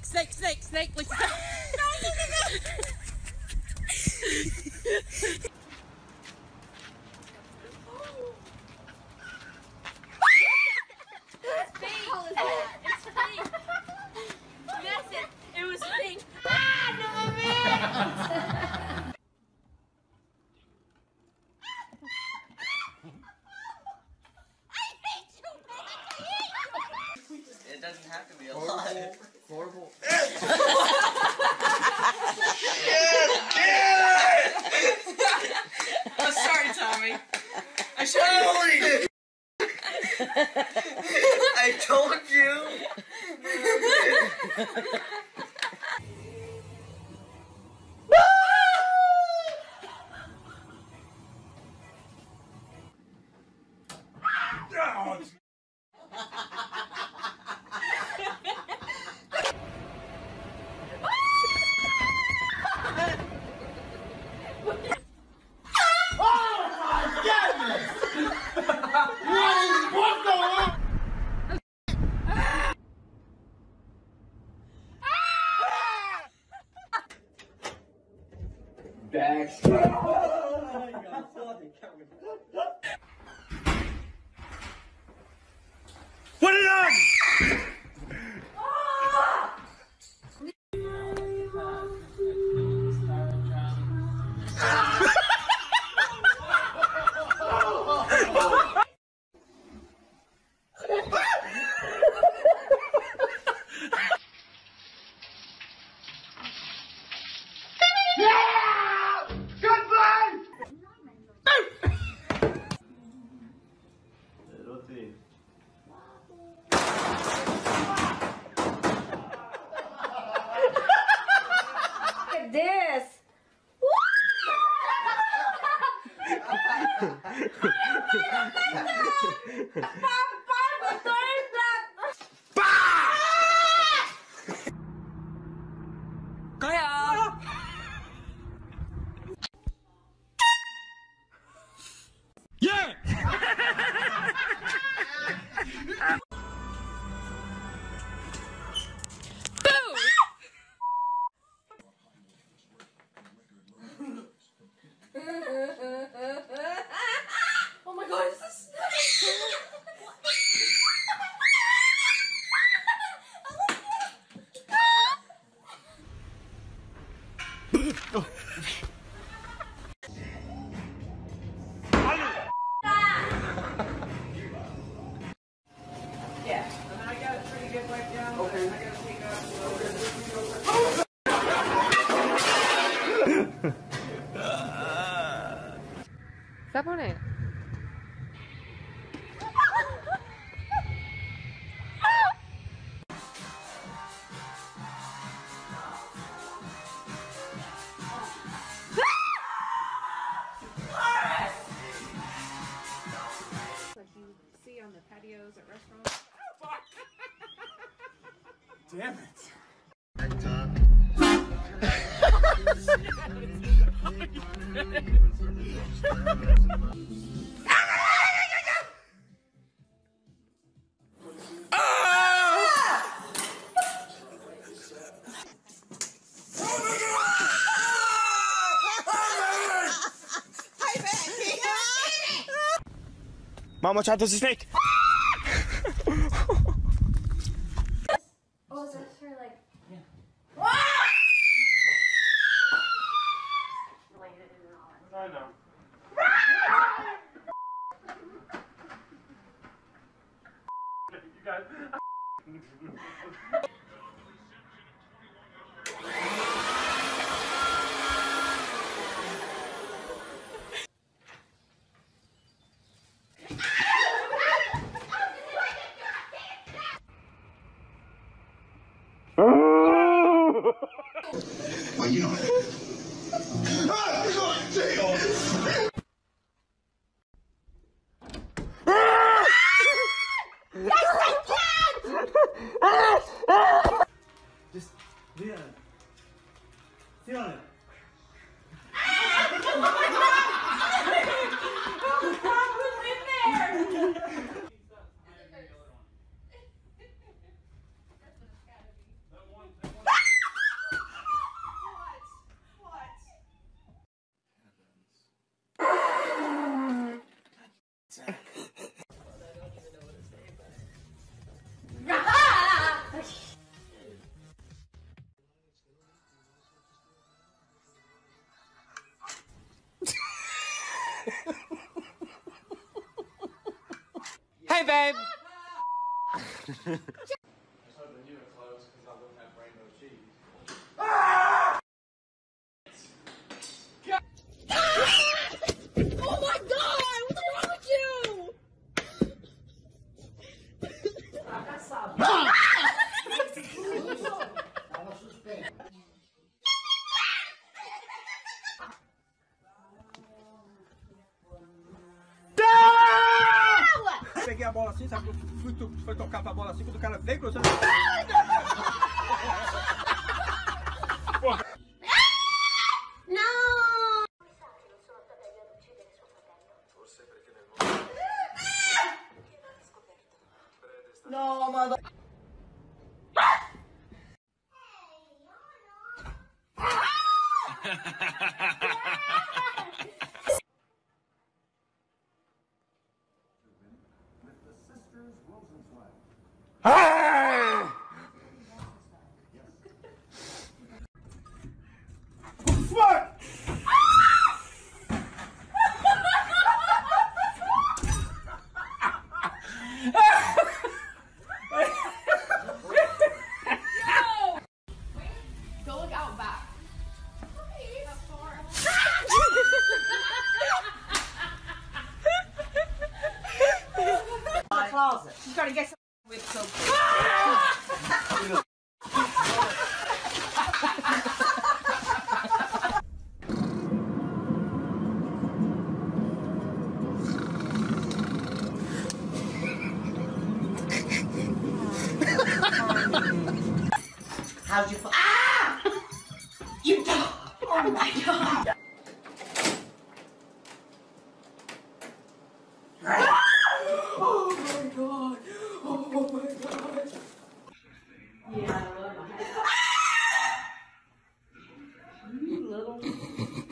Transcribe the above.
snake. Like, It doesn't have to be a lot. Horrible. oh, sorry, Tommy. I should I told you. Bags. Put it on! This. Kaya! Yeah! Oh my god, is this? Yeah, and I got a pretty good breakdown. Okay. I gotta take out. Step on it. Like you see on the patios at restaurants. Damn it. Mom, watch out, there's a snake! Oh, is that for like? I know. You guys. Well, you know. Just feel it. Feel it. babe. I just hope the new are closed because I wouldn't have rainbow cheese. Oh my god! What's wrong with you? Peguei a bola assim, sabe? Foi tocar pra bola assim, quando o cara veio cruzando. No, mother. Go look out back. The closet. She's gonna get some with soap. How'd you feel? Ah! You don't. Oh my god. Oh my god. Oh my god. Yeah, I love my hat. You little